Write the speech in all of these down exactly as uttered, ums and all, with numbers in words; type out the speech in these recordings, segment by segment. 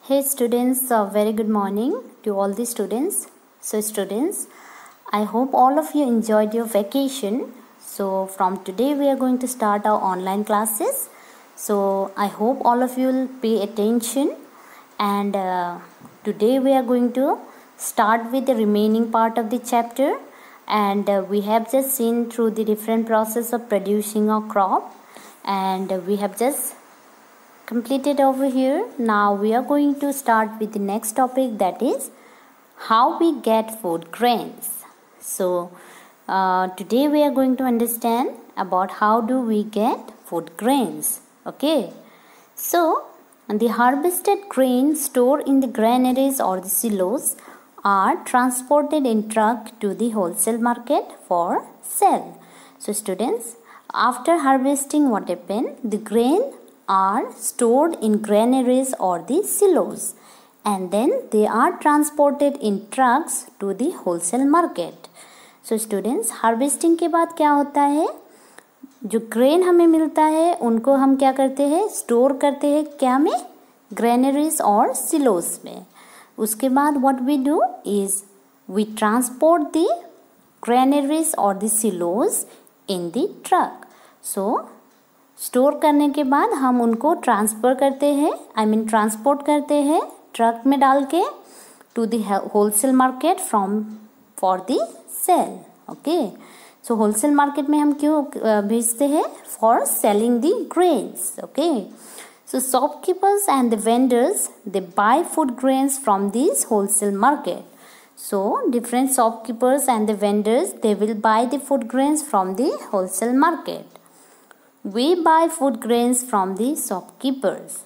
Hey students, uh, very good morning to all the students. So students, I hope all of you enjoyed your vacation. So from today we are going to start our online classes. So I hope all of you will pay attention, and uh, today we are going to start with the remaining part of the chapter, and uh, we have just seen through the different process of producing a crop, and uh, we have just completed over here. Now we are going to start with the next topic, that is how we get food grains. So uh, today we are going to understand about how do we get food grains. Okay, so the harvested grain stored in the granaries or the silos are transported in truck to the wholesale market for sale. So students, after harvesting, what happened? The grain are stored in granaries or the silos, and then they are transported in trucks to the wholesale market. So students, harvesting के बाद क्या होता है? जो grain हमें मिलता है उनको हम क्या करते हैं? स्टोर करते हैं क्या में? ग्रेनरीज और सिलोस में. उसके बाद what we do is we transport the granaries or the silos in the truck. So store करने के बाद हम उनको ट्रांसफ़र करते हैं, आई मीन ट्रांसपोर्ट करते हैं ट्रक में डाल के to the wholesale market from for the sale. Okay, so wholesale market में हम क्यों भेजते हैं? For selling the grains. Okay, so shopkeepers and the vendors they buy food grains from this wholesale market. So different shopkeepers and the vendors, they will buy the food grains from the wholesale market. We buy food grains from the shopkeepers.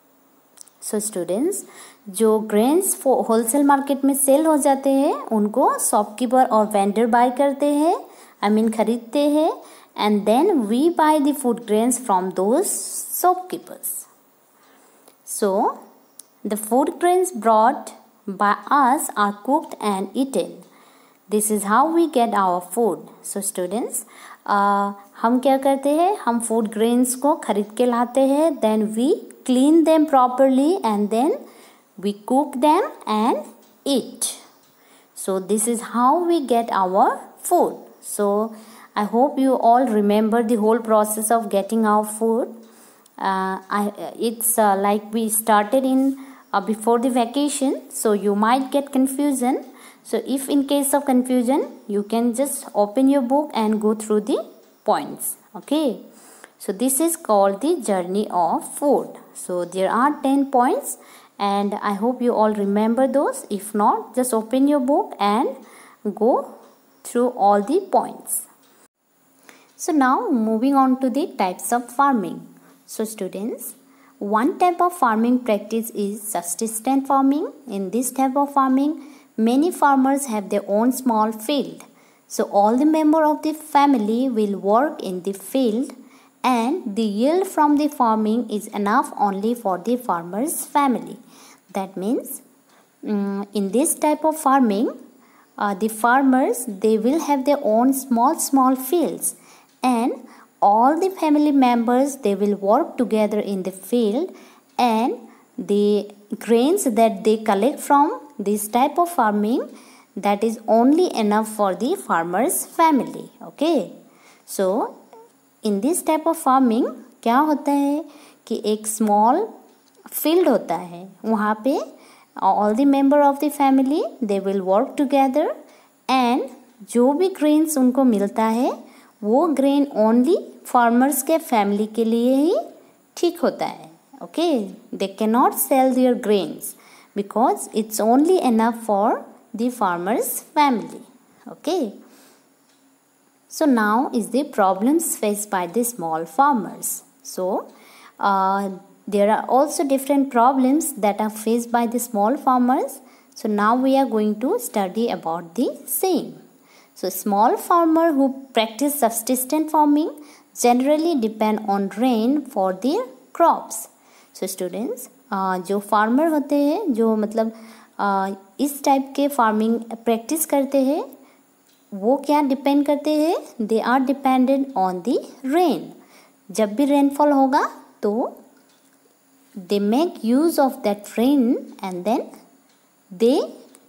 So students, जो grains wholesale market में sell हो जाते हैं उनको shopkeeper और vendor buy करते हैं, I mean खरीदते हैं, and then we buy the food grains from those shopkeepers. So the food grains brought by us are cooked and eaten. This is how we get our food. So students, uh, हम क्या करते हैं? हम food grains को खरीद के लाते हैं, then we clean them properly and then we cook them and eat. So this is how we get our food. So I hope you all remember the whole process of getting our food. It's like we started in before the vacation, so you might get confusion. So if in case of confusion, you can just open your book and go through the points. Okay, so this is called the journey of food. So there are ten points, and I hope you all remember those. If not, just open your book and go through all the points. So now moving on to the types of farming. So students, one type of farming practice is subsistence farming. In this type of farming, many farmers have their own small field. So all the members of the family will work in the field, and the yield from the farming is enough only for the farmer's family. That means um, in this type of farming, uh, the farmers, they will have their own small small fields, and all the family members, they will work together in the field, and the grains that they collect from this type of farming, that is only enough for the farmer's family. Okay, so in this type of farming क्या होता है कि एक small field होता है, वहाँ पे all the member of the family, they will work together, and जो भी grains उनको मिलता है वो grain only farmers के family के लिए ही ठीक होता है. Okay, they cannot sell their grains because it's only enough for the farmer's family. Okay, so now is the problems faced by the small farmers. So uh, there are also different problems that are faced by the small farmers. So now we are going to study about the same. So small farmer who practice subsistence farming generally depend on rain for their crops. So students, uh, जो farmer होते हैं, जो मतलब uh, इस type के farming practice करते हैं, वो क्या डिपेंड करते हैं? They are dependent on the rain. जब भी रेनफॉल होगा तो they make use of that rain and then they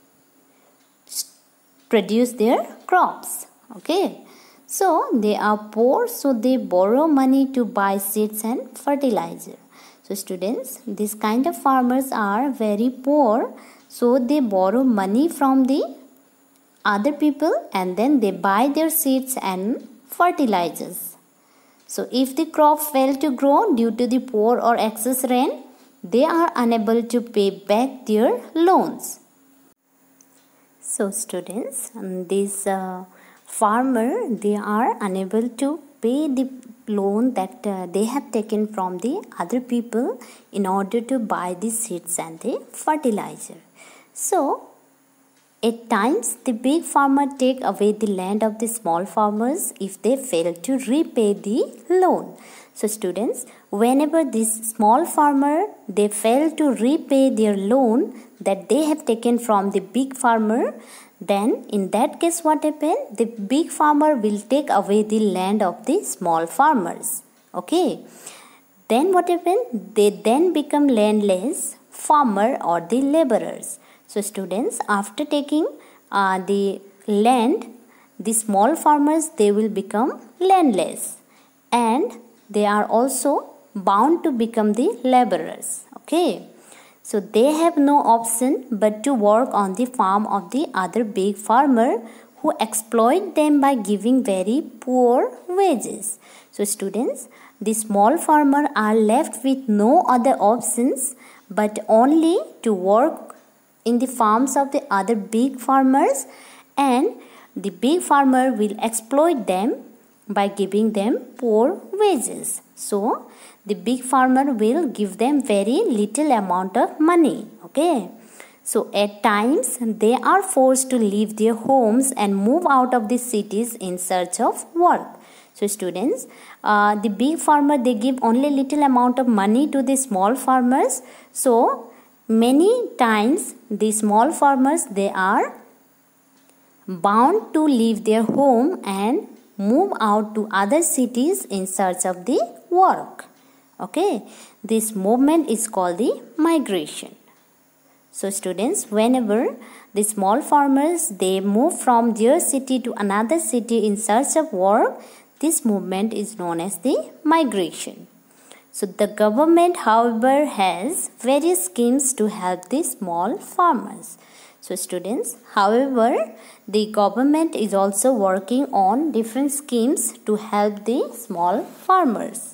produce their crops. Okay, so they are poor, so they borrow money to buy seeds and fertilizer. So students, this kind of farmers are very poor, so they borrow money from the other people and then they buy their seeds and fertilizers. So if the crop failed to grow due to the poor or excess rain, they are unable to pay back their loans. So students, this uh, farmer, they are unable to pay the loan that uh, they have taken from the other people in order to buy the seeds and the fertilizer. So at times the big farmer take away the land of the small farmers if they fail to repay the loan. So students, whenever this small farmer, they fail to repay their loan that they have taken from the big farmer, then in that case what happens? The big farmer will take away the land of the small farmers. Okay. Then what happens? They then become landless farmer or the laborers. So students, after taking uh, the land, the small farmers, they will become landless and they are also bound to become the laborers. Okay. So they have no option but to work on the farm of the other big farmer who exploit them by giving very poor wages. So students, the small farmer are left with no other options but only to work in the farms of the other big farmers, and the big farmer will exploit them by giving them poor wages. So the big farmer will give them very little amount of money. Okay. So at times they are forced to leave their homes and move out of the cities in search of work. So students, uh, the big farmer, they give only little amount of money to the small farmers. So many times the small farmers, they are bound to leave their home and move out to other cities in search of the work. Okay, this movement is called the migration. So students, whenever the small farmers, they move from their city to another city in search of work, this movement is known as the migration. So the government, however, has various schemes to help the small farmers. So students, however, the government is also working on different schemes to help the small farmers.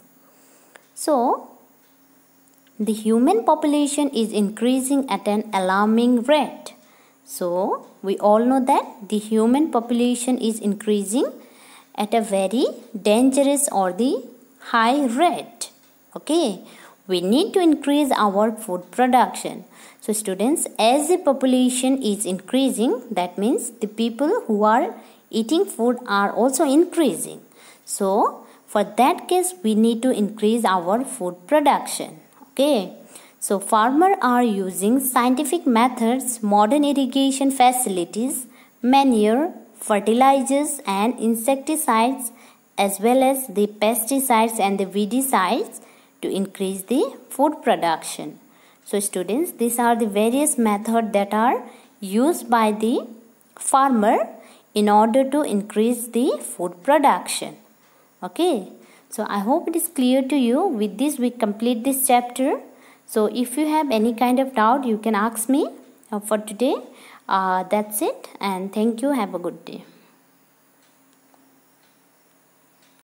So the human population is increasing at an alarming rate. So we all know that the human population is increasing at a very dangerous or the high rate. Okay, we need to increase our food production. So students, as the population is increasing, that means the people who are eating food are also increasing. So for that case, we need to increase our food production. Okay, so farmers are using scientific methods, modern irrigation facilities, manure, fertilizers and insecticides, as well as the pesticides and the weedicides to increase the food production. So students, these are the various methods that are used by the farmer in order to increase the food production. Okay, so I hope it is clear to you. With this, we complete this chapter. So if you have any kind of doubt, you can ask me. Uh, for today, uh, that's it, and thank you. Have a good day.